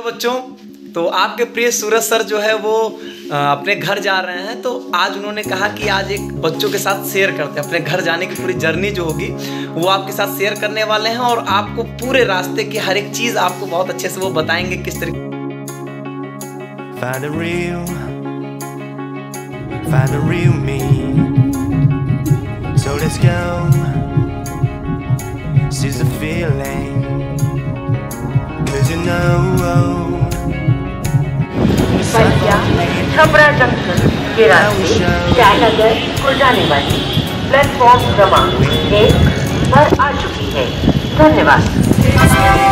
बच्चों, तो आपके प्रिय सूरज सर जो है वो अपने घर जा रहे हैं। तो आज उन्होंने कहा कि आज एक बच्चों के साथ शेयर करते हैं अपने घर जाने की पूरी जर्नी जो होगी वो आपके साथ शेयर करने वाले हैं, और आपको पूरे रास्ते की हर एक चीज़ आपको बहुत अच्छे से वो बताएंगे किस तरीके। Find the real me. So let's go. Seize the feeling. 'Cause you know. Chhapra junction के रास्ते जयनगर को जाने वाली प्लेटफॉर्म क्रमांक 1 पर आ चुकी है। धन्यवाद।